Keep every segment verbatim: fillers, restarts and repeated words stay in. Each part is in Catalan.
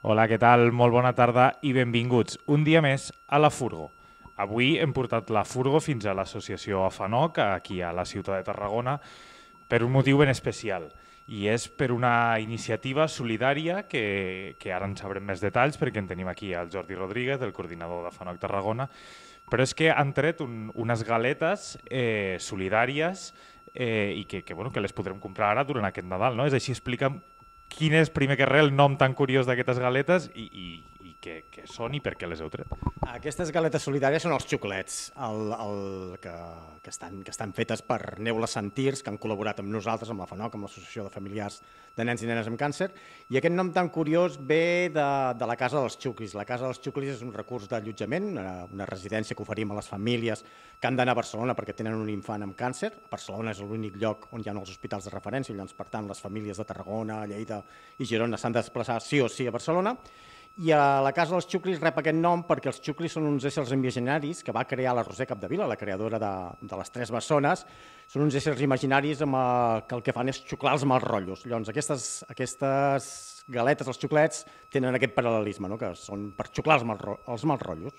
Hola, què tal? Molt bona tarda i benvinguts un dia més a la Furgo. Avui hem portat la Furgo fins a l'associació AFANOC, aquí a la ciutat de Tarragona, per un motiu ben especial. I és per una iniciativa solidària que, que ara en sabrem més detalls perquè en tenim aquí el Jordi Rodríguez, el coordinador d'AFANOC Tarragona, però és que han tret un, unes galetes eh, solidàries eh, i que, que, bueno, que les podrem comprar ara durant aquest Nadal, no? És així, explica'm quin és, primer que res, el nom tan curiós d'aquestes galetes i, i, i què, què són i per què les heu tret. Aquestes galetes solidàries són els xuclets, el, el, que, que, estan, que estan fetes per Neula Santirs, que han col·laborat amb nosaltres, amb la FANOC, amb l'Associació de Familiars de Nens i Nenes amb Càncer, i aquest nom tan curiós ve de, de la Casa dels Xuclis. La Casa dels Xuclis és un recurs d'allotjament, una, una residència que oferim a les famílies que han d'anar a Barcelona perquè tenen un infant amb càncer. Barcelona és l'únic lloc on hi ha els hospitals de referència, llavors, per tant, les famílies de Tarragona, Lleida i Girona s'han de desplaçar sí o sí a Barcelona. I a la Casa dels Xuclis rep aquest nom perquè els xuclis són uns éssers imaginaris que va crear la Roser Capdevila, la creadora de, de les Tres Bessones. Són uns éssers imaginaris amb, eh, que el que fan és xuclar els mals rotllos. Llavors, aquestes, aquestes galetes, els xuclets, tenen aquest paral·lelisme, no? Que són per xuclar els mals, els mals rotllos.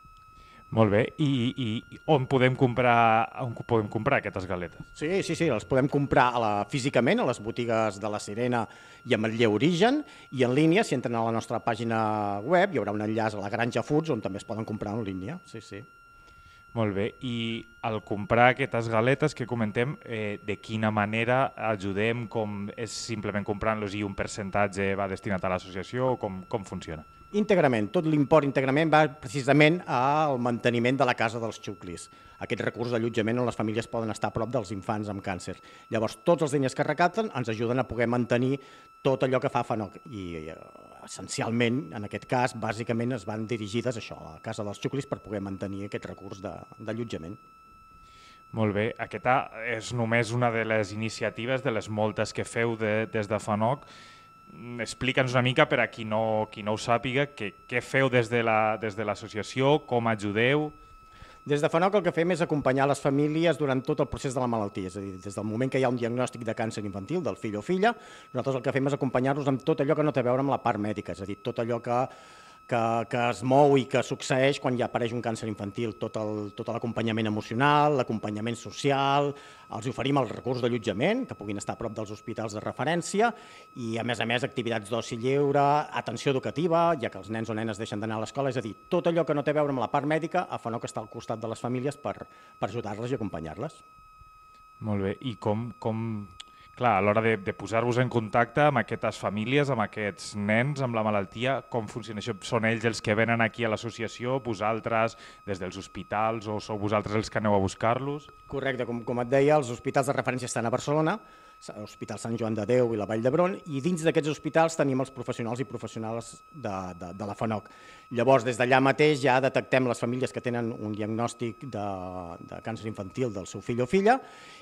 Molt bé, I, i on podem comprar, on podem comprar aquestes galetes? Sí, sí, sí, les podem comprar a la, físicament a les botigues de la Sirena i a Manlleu Origen, i en línia, si entren a la nostra pàgina web, hi haurà un enllaç a la Granja Foods on també es poden comprar en línia. Sí, sí. Molt bé, i al comprar aquestes galetes que comentem, eh, de quina manera ajudem, com és simplement comprant-los i un percentatge va destinat a l'associació o com, com funciona? Íntegrament, tot l'import íntegrament va precisament al manteniment de la Casa dels Xuclis, aquest recurs d'allotjament on les famílies poden estar a prop dels infants amb càncer. Llavors, tots els diners que recapten ens ajuden a poder mantenir tot allò que fa FANOC i, essencialment, en aquest cas, bàsicament es van dirigides a això, a la Casa dels Xuclis, per poder mantenir aquest recurs d'allotjament. Molt bé, aquesta és només una de les iniciatives, de les moltes que feu de, des de FANOC. Explica'ns una mica per a qui no, qui no ho sàpiga, què, què feu des de l'associació, com ajudeu? Des de FANOC el que fem és acompanyar les famílies durant tot el procés de la malaltia, és a dir, des del moment que hi ha un diagnòstic de càncer infantil, del fill o filla, nosaltres el que fem és acompanyar-los amb tot allò que no té a veure amb la part mèdica, és a dir, tot allò que Que, que es mou i que succeeix quan ja apareix un càncer infantil, tot l'acompanyament emocional, l'acompanyament social, els oferim el recurs d'allotjament, que puguin estar a prop dels hospitals de referència, i a més a més activitats d'oci lleure, atenció educativa, ja que els nens o nenes deixen d'anar a l'escola, és a dir, tot allò que no té a veure amb la part mèdica, a FANOC està al costat de les famílies per, per ajudar-les i acompanyar-les. Molt bé, i com... com... Clar, a l'hora de, de posar-vos en contacte amb aquestes famílies, amb aquests nens amb la malaltia, com funciona això? Són ells els que venen aquí a l'associació, vosaltres des dels hospitals, o sou vosaltres els que aneu a buscar-los? Correcte, com, com et deia, els hospitals de referència estan a Barcelona, l'Hospital Sant Joan de Déu i la Vall d'Hebron, i dins d'aquests hospitals tenim els professionals i professionals de, de, de la FANOC. Llavors, des d'allà mateix ja detectem les famílies que tenen un diagnòstic de, de càncer infantil del seu fill o filla,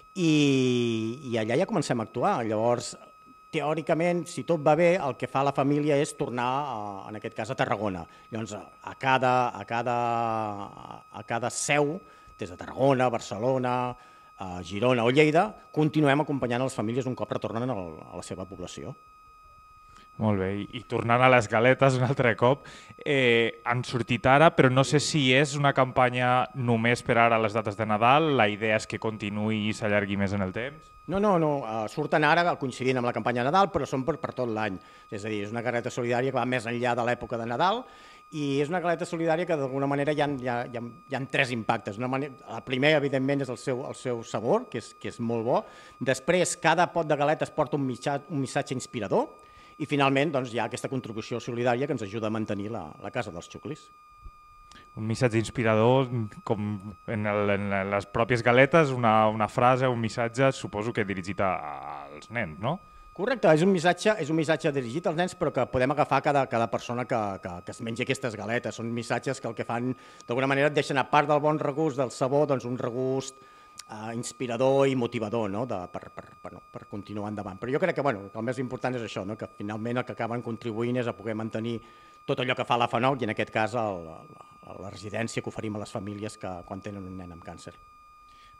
i, i allà ja comencem a actuar. Llavors, teòricament, si tot va bé, el que fa la família és tornar, a, en aquest cas, a Tarragona. Llavors, a cada, a cada, a cada seu, des de Tarragona, Barcelona, a Girona o Lleida, continuem acompanyant les famílies un cop retornen a la seva població. Molt bé, i, i tornant a les galetes un altre cop, eh, han sortit ara, però no sé si és una campanya només per ara a les dates de Nadal, la idea és que continuï i s'allargui més en el temps? No, no, no, uh, surten ara coincidint amb la campanya de Nadal, però són per, per tot l'any. És a dir, és una galeta solidària que va més enllà de l'època de Nadal, i és una galeta solidària que d'alguna manera hi ha, hi ha, hi ha, hi ha tres impactes. Una manera, el primer, evidentment, és el seu, el seu sabor, que és, que és molt bo. Després, cada pot de galetes porta un missatge, un missatge inspirador, i finalment doncs, hi ha aquesta contribució solidària que ens ajuda a mantenir la, la Casa dels Xuclis. Un missatge inspirador, com en, el, en les pròpies galetes, una, una frase, un missatge, suposo que dirigit a, als nens, no? Correcte, és un missatge, és un missatge dirigit als nens, però que podem agafar cada, cada persona que, que, que es mengi aquestes galetes. Són missatges que el que fan, d'alguna manera, et deixen, a part del bon regust del sabor, doncs un regust uh, inspirador i motivador, no? de, per, per, per, no, per continuar endavant. Però jo crec que, bueno, que el més important és això, no? Que finalment el que acaben contribuint és a poder mantenir tot allò que fa la FANOC i en aquest cas el, la, la residència que oferim a les famílies que, quan tenen un nen amb càncer.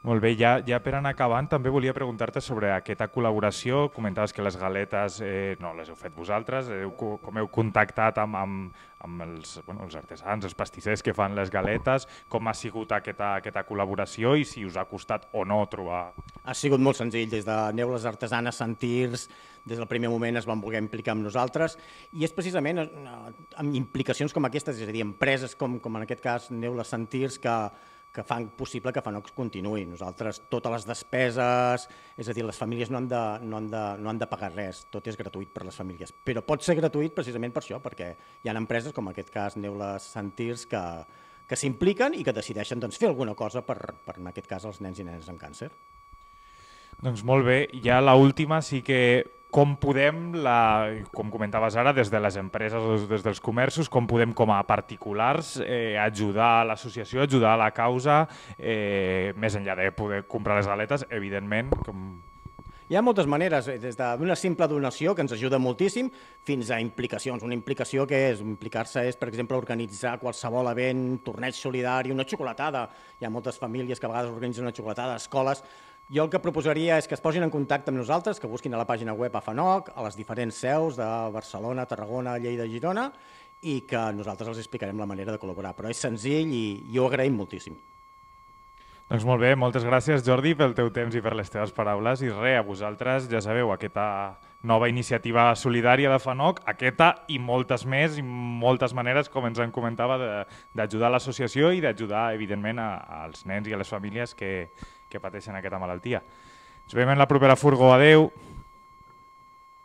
Molt bé, ja, ja per anar acabant, també volia preguntar-te sobre aquesta col·laboració. Comentaves que les galetes eh, no les heu fet vosaltres, heu, com heu contactat amb, amb, amb els, bueno, els artesans, els pastissers que fan les galetes, com ha sigut aquesta, aquesta col·laboració i si us ha costat o no trobar... Ha sigut molt senzill, des de Neules Artesanes, Sentirs, des del primer moment es van voler implicar amb nosaltres, i és precisament amb implicacions com aquestes, és a dir, empreses com, com en aquest cas Neules Sentirs, que, que fan possible que Fanoc continuï. Nosaltres, totes les despeses, és a dir, les famílies no han, de, no, han de, no han de pagar res, tot és gratuït per les famílies, però pot ser gratuït precisament per això, perquè hi ha empreses, com en aquest cas Neules Sentirs, que, que s'impliquen i que decideixen doncs, fer alguna cosa per, per, en aquest cas, els nens i nenes amb càncer. Doncs molt bé, ja l'última sí que com podem, la, com comentaves ara, des de les empreses o des dels comerços, com podem com a particulars eh, ajudar a l'associació, ajudar a la causa, eh, més enllà de poder comprar les galetes, evidentment. Com... Hi ha moltes maneres, des d'una simple donació, que ens ajuda moltíssim, fins a implicacions. Una implicació que és, implicar-se és, per exemple, organitzar qualsevol event, torneig solidari, una xocolatada. Hi ha moltes famílies que a vegades organitzen una xocolatada, escoles. Jo el que proposaria és que es posin en contacte amb nosaltres, que busquin a la pàgina web a Fanoc, a les diferents seus de Barcelona, Tarragona, Lleida, Girona, i que nosaltres els explicarem la manera de col·laborar. Però és senzill i, i ho agraïm moltíssim. Doncs molt bé, moltes gràcies Jordi pel teu temps i per les teves paraules, i res, a vosaltres ja sabeu, aquesta nova iniciativa solidària de Fanoc, aquesta i moltes més, i moltes maneres, com ens en comentava, d'ajudar a l'associació i d'ajudar, evidentment, a, als nens i a les famílies que, que pateixen aquesta malaltia. Ens veiem en la propera furgo, adeu!